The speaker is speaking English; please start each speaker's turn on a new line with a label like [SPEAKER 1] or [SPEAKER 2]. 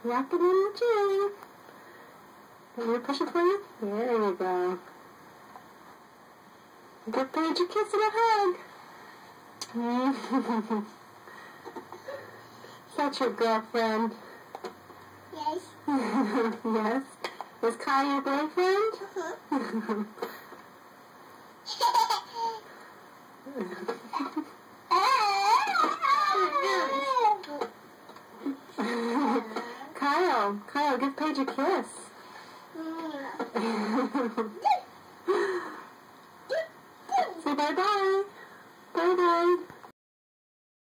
[SPEAKER 1] Wrap it in the chain. Want me to push it for you? There you go. Give Paige a kiss and a hug. Is that your girlfriend?
[SPEAKER 2] Yes.
[SPEAKER 1] Yes. Is Kai your boyfriend? Kyle, give Paige a kiss. Say bye-bye. Bye-bye.